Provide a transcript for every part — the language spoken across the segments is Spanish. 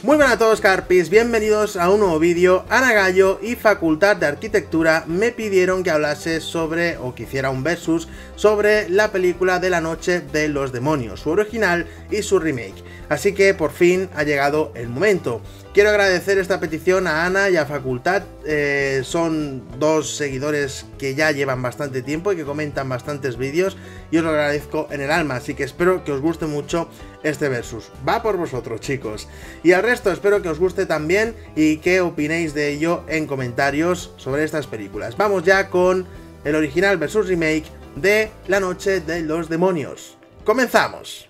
Muy buenas a todos, Carpis, bienvenidos a un nuevo vídeo. Ana Gallo y Facultad de Arquitectura me pidieron que hablase sobre, o que hiciera un versus sobre la película de La Noche de los Demonios, su original y su remake. Así que por fin ha llegado el momento. Quiero agradecer esta petición a Ana y a Facultad, son dos seguidores que ya llevan bastante tiempo y que comentan bastantes vídeos y os lo agradezco en el alma, así que espero que os guste mucho este versus. Va por vosotros, chicos. Y al resto espero que os guste también y que opinéis de ello en comentarios sobre estas películas. Vamos ya con el original versus remake de La Noche de los Demonios. ¡Comenzamos!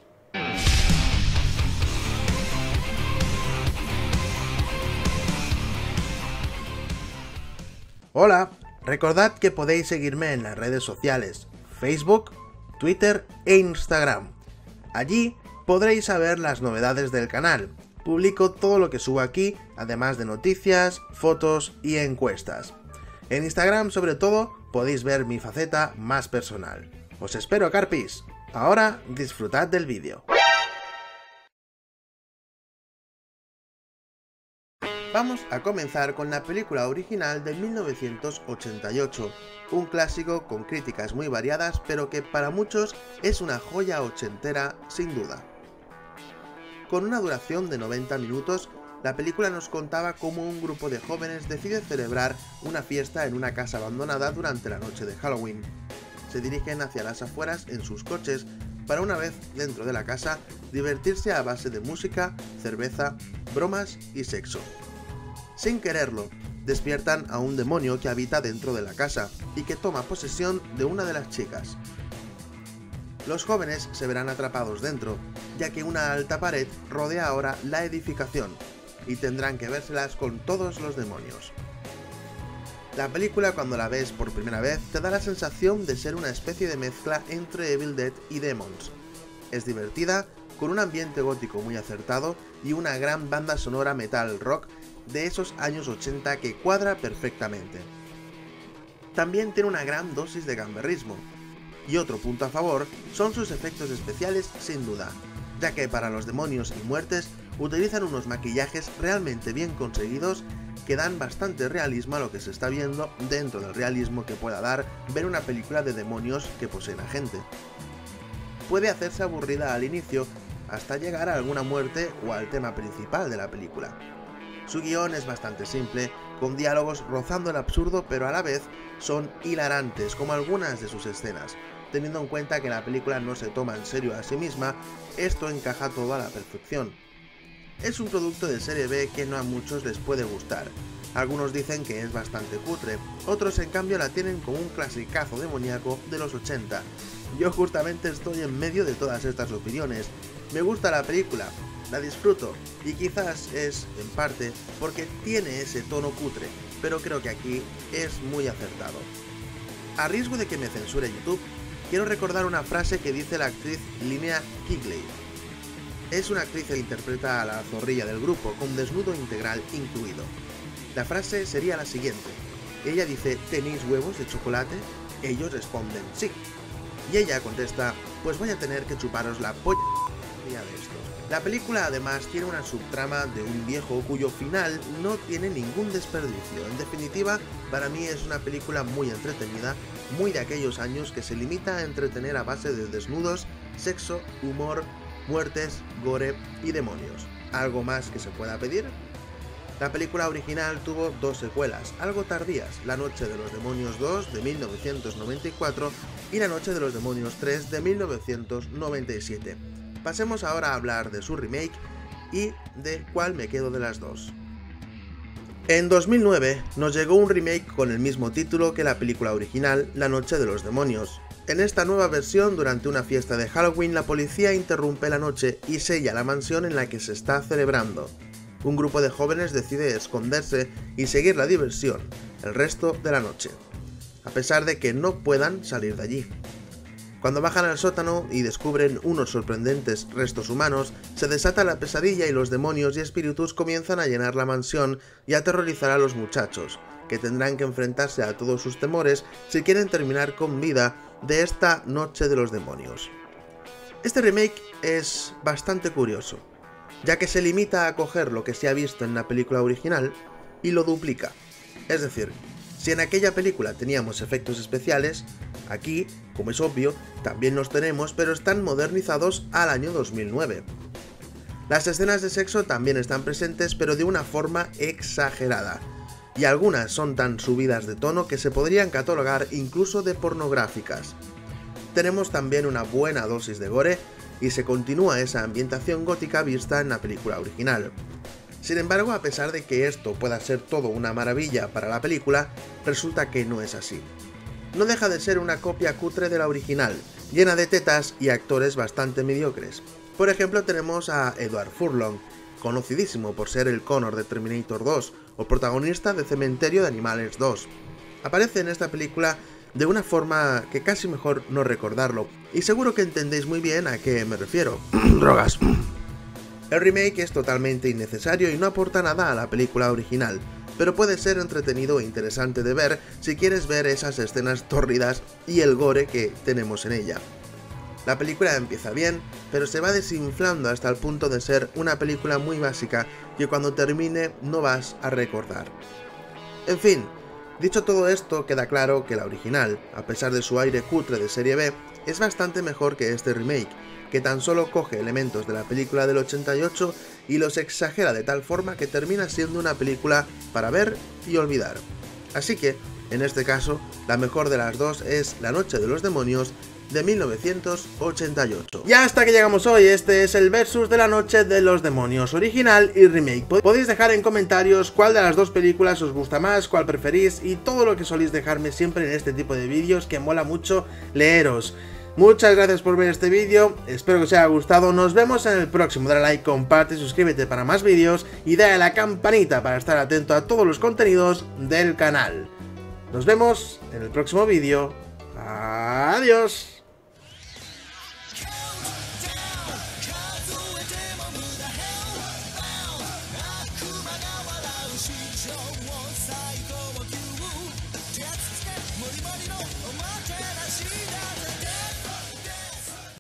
Hola, recordad que podéis seguirme en las redes sociales, Facebook, Twitter e Instagram. Allí podréis saber las novedades del canal. Publico todo lo que subo aquí, además de noticias, fotos y encuestas. En Instagram, sobre todo, podéis ver mi faceta más personal. Os espero, Carpis. Ahora disfrutad del vídeo. Vamos a comenzar con la película original de 1988, un clásico con críticas muy variadas, pero que para muchos es una joya ochentera sin duda. Con una duración de 90 minutos, la película nos contaba cómo un grupo de jóvenes decide celebrar una fiesta en una casa abandonada durante la noche de Halloween. Se dirigen hacia las afueras en sus coches para, una vez dentro de la casa, divertirse a base de música, cerveza, bromas y sexo. Sin quererlo, despiertan a un demonio que habita dentro de la casa y que toma posesión de una de las chicas. Los jóvenes se verán atrapados dentro, ya que una alta pared rodea ahora la edificación, y tendrán que vérselas con todos los demonios. La película, cuando la ves por primera vez, te da la sensación de ser una especie de mezcla entre Evil Dead y Demons. Es divertida, con un ambiente gótico muy acertado y una gran banda sonora metal rock de esos años 80 que cuadra perfectamente. También tiene una gran dosis de gamberrismo. Y otro punto a favor son sus efectos especiales sin duda, ya que para los demonios y muertes utilizan unos maquillajes realmente bien conseguidos que dan bastante realismo a lo que se está viendo dentro del realismo que pueda dar ver una película de demonios que poseen a gente. Puede hacerse aburrida al inicio hasta llegar a alguna muerte o al tema principal de la película. Su guión es bastante simple, con diálogos rozando el absurdo, pero a la vez son hilarantes, como algunas de sus escenas. Teniendo en cuenta que la película no se toma en serio a sí misma, esto encaja todo a la perfección. Es un producto de serie B que no a muchos les puede gustar. Algunos dicen que es bastante cutre, otros en cambio la tienen como un clasicazo demoníaco de los 80. Yo justamente estoy en medio de todas estas opiniones. Me gusta la película, la disfruto, y quizás es, en parte, porque tiene ese tono cutre, pero creo que aquí es muy acertado. A riesgo de que me censure YouTube, quiero recordar una frase que dice la actriz Linnea Quigley. Es una actriz que interpreta a la zorrilla del grupo, con desnudo integral incluido. La frase sería la siguiente. Ella dice, ¿tenéis huevos de chocolate? Ellos responden, sí. Y ella contesta, pues voy a tener que chuparos la polla de estos. La película además tiene una subtrama de un viejo cuyo final no tiene ningún desperdicio. En definitiva, para mí es una película muy entretenida, muy de aquellos años que se limita a entretener a base de desnudos, sexo, humor, muertes, gore y demonios. ¿Algo más que se pueda pedir? La película original tuvo dos secuelas, algo tardías, La Noche de los Demonios 2 de 1994 y La Noche de los Demonios 3 de 1997. Pasemos ahora a hablar de su remake y de cuál me quedo de las dos. En 2009 nos llegó un remake con el mismo título que la película original, La Noche de los Demonios. En esta nueva versión, durante una fiesta de Halloween, la policía interrumpe la noche y sella la mansión en la que se está celebrando. Un grupo de jóvenes decide esconderse y seguir la diversión el resto de la noche, a pesar de que no puedan salir de allí. Cuando bajan al sótano y descubren unos sorprendentes restos humanos, se desata la pesadilla y los demonios y espíritus comienzan a llenar la mansión y a aterrorizar a los muchachos, que tendrán que enfrentarse a todos sus temores si quieren terminar con vida de esta Noche de los Demonios. Este remake es bastante curioso. ya que se limita a coger lo que se ha visto en la película original y lo duplica. Es decir, si en aquella película teníamos efectos especiales, aquí, como es obvio, también los tenemos, pero están modernizados al año 2009. Las escenas de sexo también están presentes, pero de una forma exagerada, y algunas son tan subidas de tono que se podrían catalogar incluso de pornográficas. Tenemos también una buena dosis de gore, y se continúa esa ambientación gótica vista en la película original. Sin embargo, a pesar de que esto pueda ser todo una maravilla para la película, resulta que no es así. No deja de ser una copia cutre de la original, llena de tetas y actores bastante mediocres. Por ejemplo, tenemos a Edward Furlong, conocidísimo por ser el Connor de Terminator 2 o protagonista de Cementerio de Animales 2. Aparece en esta película de una forma que casi mejor no recordarlo, y seguro que entendéis muy bien a qué me refiero. Drogas. El remake es totalmente innecesario y no aporta nada a la película original, pero puede ser entretenido e interesante de ver si quieres ver esas escenas tórridas y el gore que tenemos en ella. La película empieza bien, pero se va desinflando hasta el punto de ser una película muy básica que cuando termine no vas a recordar. En fin, dicho todo esto, queda claro que la original, a pesar de su aire cutre de serie B, es bastante mejor que este remake, que tan solo coge elementos de la película del 88 y los exagera de tal forma que termina siendo una película para ver y olvidar. Así que, en este caso, la mejor de las dos es La Noche de los Demonios de 1988. Y hasta que llegamos hoy, este es el versus de La Noche de los Demonios, original y remake. Podéis dejar en comentarios cuál de las dos películas os gusta más, cuál preferís y todo lo que soléis dejarme siempre en este tipo de vídeos, que mola mucho leeros. Muchas gracias por ver este vídeo, espero que os haya gustado, nos vemos en el próximo. Dale like, comparte, suscríbete para más vídeos y dale a la campanita para estar atento a todos los contenidos del canal. Nos vemos en el próximo vídeo. Adiós.